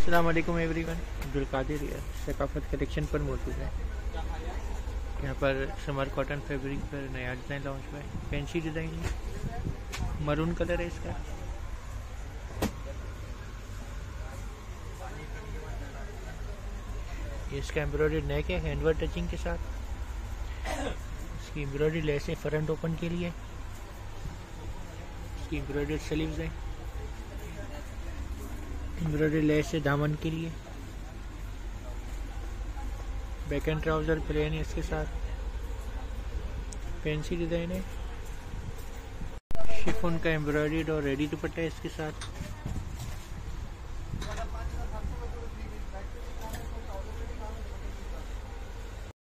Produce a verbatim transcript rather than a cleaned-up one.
अस्सलाम वालेकुम एवरीवन, अब्दुल कादिर यार सकाफत कलेक्शन पर मौजूद है। यहाँ पर समर कॉटन फैब्रिक पर नया डिज़ाइन लॉन्च हुआ है। फैंसी डिज़ाइन है, मरून कलर है इसका। इसका एम्ब्रॉयडरी नेक है हैंडवर्क टचिंग के साथ। इसकी एम्ब्रॉयडरी लेस है फ्रंट ओपन के लिए। इसकी एम्ब्रॉयडरी स्लीव्स है। एम्ब्रॉयडरी लेस है दामन के लिए। बैक एंड ट्राउजर प्लेन है इसके साथ। फैंसी डिजाइन है। शिफॉन का एम्ब्रॉयडर्ड और रेडी दुपट्टा है इसके साथ।